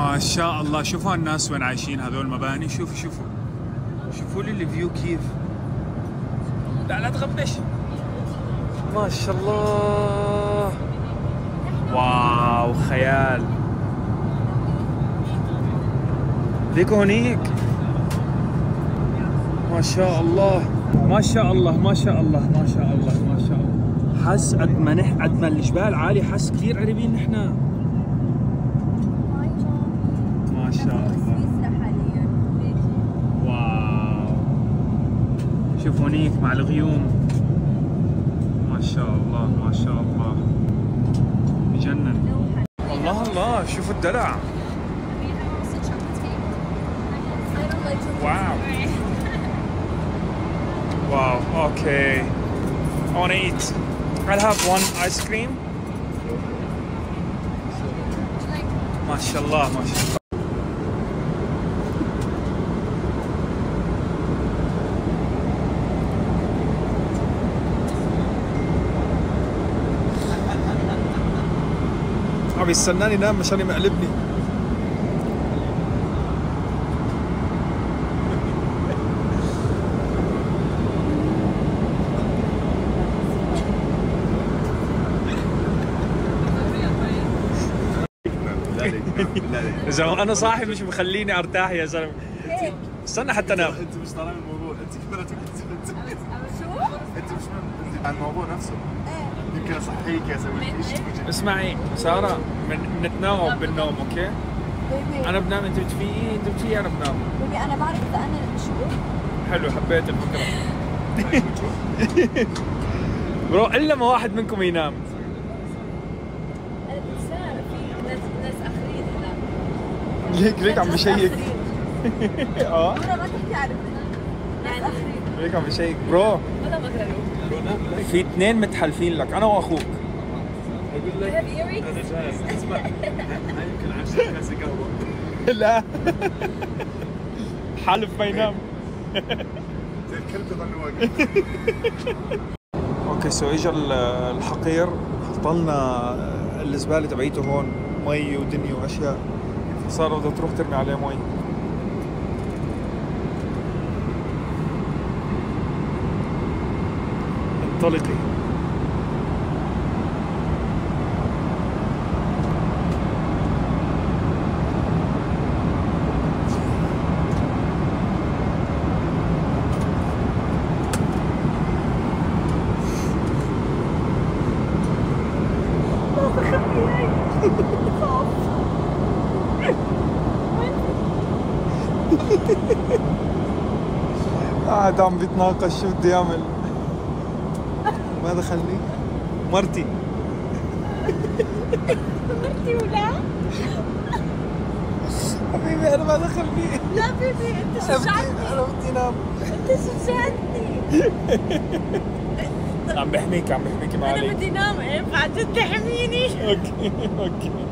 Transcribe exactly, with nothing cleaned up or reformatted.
ما شاء الله. شوفوا الناس وين عايشين، هذول المباني. شوفوا شوفوا شوفوا لي الفيو كيف. لا لا تغبش. ما شاء الله. واو خيال. ليكوا هونيك. ما شاء الله ما شاء الله ما شاء الله ما شاء الله ما شاء الله. حس قد ما نح قد ما الجبال عالي، حس كثير قريبين نحن. ما شاء الله. واو. شوف هونيك مع الغيوم. ما شاء الله ما شاء الله. بجنن. الله الله شوفوا الدلع. واو. Wow, okay. I want to eat. I'll have one ice cream. ما شاء الله ما شاء الله. عم يستناني نام مشان يمقلبني. يا زلمه انا صاحي مش مخليني ارتاح يا زلمه. استنى حتى انام. انت مش طالع من الموضوع، انت كبرت. شو؟ انت مش عن الموضوع نفسه. يمكن اصحيك يا اسوي شيء. اسمعي ساره، من بنتناوب بالنوم اوكي؟ بيبي انا بنام انت بتفيقي، انت بتفيقي انا بنام. بيبي انا بعرف اذا انا شو؟ حلو حبيت الفكره. برو الا ما واحد منكم ينام. ليك ليك عم بشيك. اه انا ما تحكي عربي يعني ليك عم بشيك برو. ولا مغربي. في اثنين متحلفين لك انا واخوك. اقول لك انا جاهز. اسمع يمكن عشان كاسه قهوه. لا حلف ما ينام. زي الكلب يضل واقف. اوكي سو اجى الحقير حط لنا الزباله تبعيته هون، مي ودنيا واشياء، صار بدها تروح ترمي عليه مي. انطلقي. قاعد عم بيتناقش شو بدي اعمل. ما دخلني مرتي. مرتي ولا؟ حبيبي انا ما دخلني. لا بيبي انت شجعتني. انا بدي انام. انت شجعتني. عم بحميك عم بحميكي ما عليك. انا بدي انام. ايه بعد تحميني. اوكي اوكي